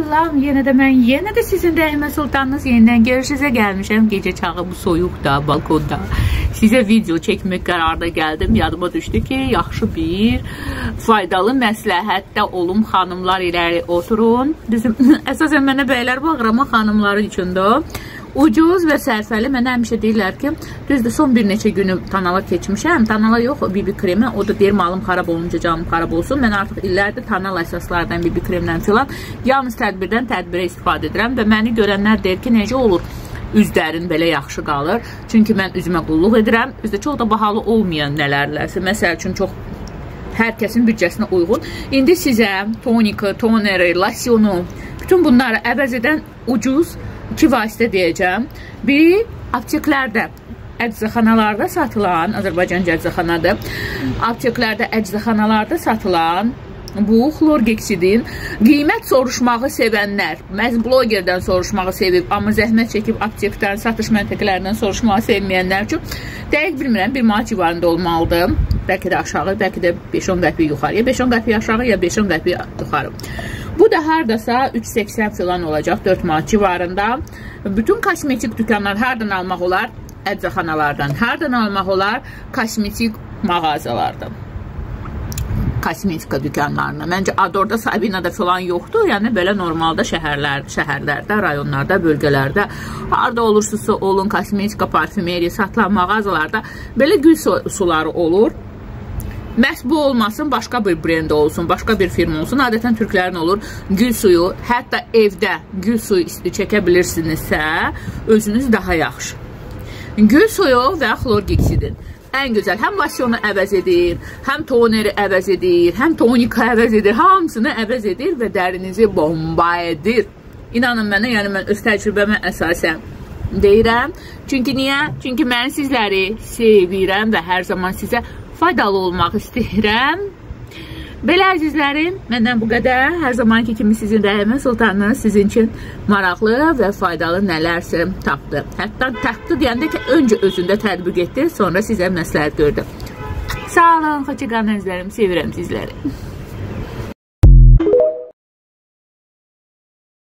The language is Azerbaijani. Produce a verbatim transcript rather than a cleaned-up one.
salam, yenə də mən, yenə də sizin Rəhimə Sultanınız yenidən görüşünüzə gəlmişəm. Gecə çağı bu soyuqda, balkonda sizə video çəkmək qərarına gəldim. Yadıma düşdü ki, yaxşı bir faydalı məsləhətdə olum, xanımlar iləri oturun. Bizim, əsasən mənə bəylər bağır, amma xanımların içində ucuz və sərfəli. Mənə həmişə deyirlər ki, düzdür, son bir neçə günü Tanala keçmişəm. Tanala yox, B B kremi. O da deyir, malım xarab olunca canım xarab olsun. Mən artıq illərdir Tanala əsaslardan, B B kremdən filan yalnız tədbirdən tədbirə istifadə edirəm və məni görənlər deyir ki, necə olur? Üzlərin belə yaxşı qalır. Çünki mən üzümə qulluq edirəm. Üzdə çox da bahalı olmayan nələrlərsə. Məsəl üçün, çox hər kəsin büdcəsinə uyğun. İndi sizə tonika, toneri, losyonu, bütün bunları əvəz edən ucuz iki vasitə deyəcəm. Biri, apteklərdə, əczaxanalarda satılan, Azərbaycanca əczaxanadır, apteklərdə, əczaxanalarda satılan bu xlorgeksidin qiymət soruşmağı sevənlər, məhz blogerdən soruşmağı sevib, amma zəhmət çəkib aptekdən, satış məntəqələrindən soruşmağı sevməyənlər üçün dəqiq bilmirəm, bir manat civarında olmalıdır. Bəlkə də aşağı, bəlkə də beş on qəpik yuxarı, ya beş on qəpik aşağı, ya beş on qəpik yuxarı. Bu da haradasa üç səksən filan olacaq, dörd manat civarında. Bütün kosmetik dükanlar hardan almaq olar? Əczaxanalardan. Hardan almaq olar? Kosmetik mağazalardan. Kosmetika dükanlarına. Məncə Adorda, Sabinada filan yoxdur. Yəni belə normalda şəhərlər, şəhərlərdə, rayonlarda, bölgələrdə harada olursunuzsa olun, kosmetika, parfümeriya satılan mağazalarda belə gül suları olur. Məhz bu olmasın, başqa bir brend olsun, başqa bir firma olsun. Adətən türklərin olur gül suyu. Hətta evdə gül suyu çəkə bilirsinizsə, özünüz daha yaxşı. Gül suyu və xlorgeksidin. Ən gözəl, həm losyonu əvəz edir, həm toneri əvəz edir, həm tonika əvəz edir, hamısını əvəz edir və dərinizi bomba edir. İnanın mənə, yəni mən öz təcrübəmə əsasən deyirəm. Çünki niyə? Çünki mən sizləri sevirəm və hər zaman sizə faydalı olmaq istəyirəm. Belə əzizlərim, məndən bu qədər. Hər zamanki kimi sizin Rəhimə Sultanınız sizin üçün maraqlı və faydalı nələrsə tapdı. Hətta tapdı deyəndə ki, öncə özündə tətbiq etdi, sonra sizə məsləhət gördü. Sağ olun, xoşça qalın əzizlərim, sevirəm sizləri.